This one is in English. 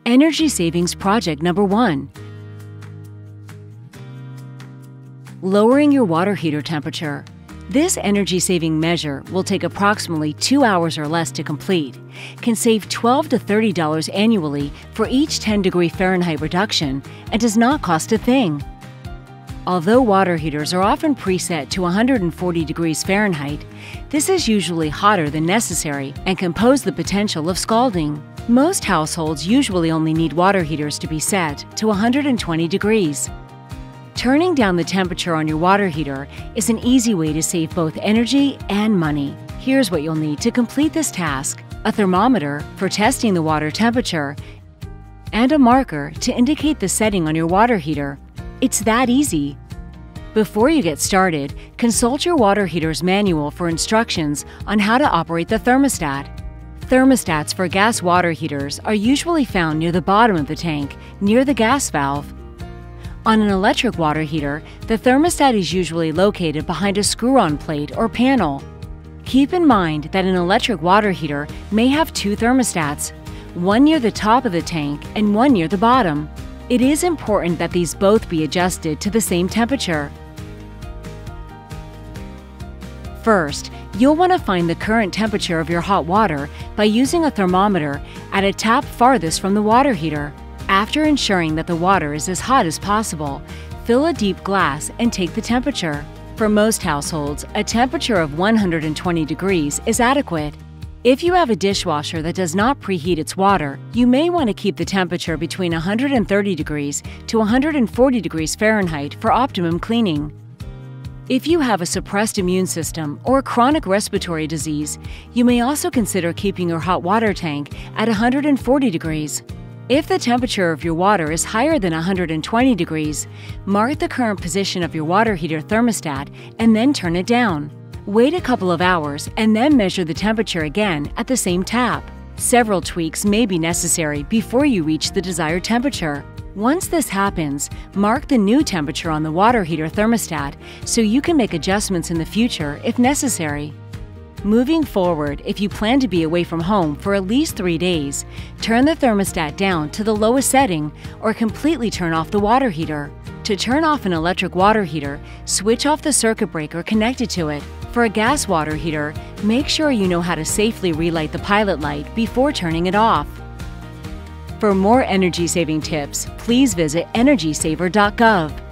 Energy Savings Project Number 1. Lowering your water heater temperature. This energy-saving measure will take approximately 2 hours or less to complete, can save $12 to $30 annually for each 10-degree Fahrenheit reduction, and does not cost a thing. Although water heaters are often preset to 140 degrees Fahrenheit, this is usually hotter than necessary and can pose the potential of scalding. Most households usually only need water heaters to be set to 120 degrees. Turning down the temperature on your water heater is an easy way to save both energy and money. Here's what you'll need to complete this task: a thermometer for testing the water temperature, and a marker to indicate the setting on your water heater. It's that easy. Before you get started, consult your water heater's manual for instructions on how to operate the thermostat. Thermostats for gas water heaters are usually found near the bottom of the tank, near the gas valve. On an electric water heater, the thermostat is usually located behind a screw-on plate or panel. Keep in mind that an electric water heater may have two thermostats, one near the top of the tank and one near the bottom. It is important that these both be adjusted to the same temperature. First, you'll want to find the current temperature of your hot water by using a thermometer at a tap farthest from the water heater. After ensuring that the water is as hot as possible, fill a deep glass and take the temperature. For most households, a temperature of 120 degrees is adequate. If you have a dishwasher that does not preheat its water, you may want to keep the temperature between 130 degrees to 140 degrees Fahrenheit for optimum cleaning. If you have a suppressed immune system or chronic respiratory disease, you may also consider keeping your hot water tank at 140 degrees. If the temperature of your water is higher than 120 degrees, mark the current position of your water heater thermostat and then turn it down. Wait a couple of hours and then measure the temperature again at the same tap. Several tweaks may be necessary before you reach the desired temperature. Once this happens, mark the new temperature on the water heater thermostat so you can make adjustments in the future if necessary. Moving forward, if you plan to be away from home for at least 3 days, turn the thermostat down to the lowest setting or completely turn off the water heater. To turn off an electric water heater, switch off the circuit breaker connected to it. For a gas water heater, make sure you know how to safely relight the pilot light before turning it off. For more energy-saving tips, please visit energysaver.gov.